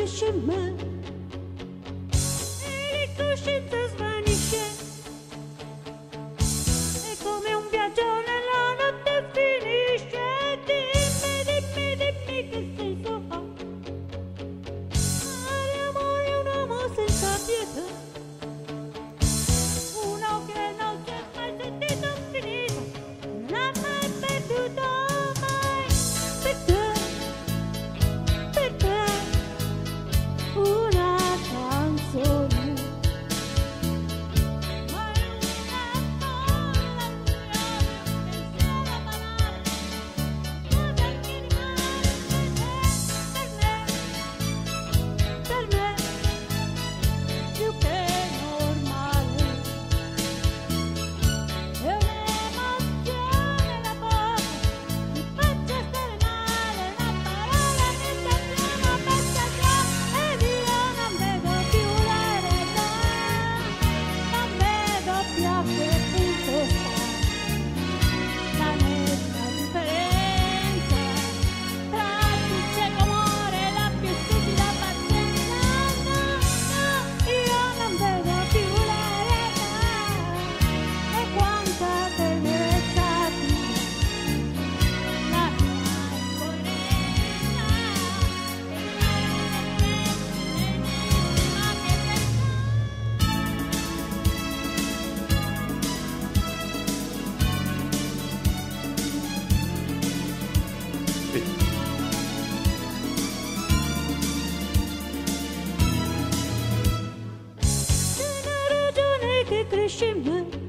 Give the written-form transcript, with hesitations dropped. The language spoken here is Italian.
cresce in me e l'incoscienza svanisce. È come un viaggio nella notte finisce. Dimmi che senso ha. Amore è un uomo senza pietà, uno che non si è mai sentito finito, non ha mai perduto mai. Perché una canzone, ma è una sola pensiero banale, cosa che rimane per me, più che normale. È un'emozione la cosa, mi faccia stare male, una parola mi staziona, passa già ed io non vedo più la realtà, non vedo più a che punto sta la netta differenza tra il cieco amore e la più stupida pazienza. No, io non vedo più la realtà e quanta tenerezza tiene la mia incoerenza. C'è una ragione che cresce in me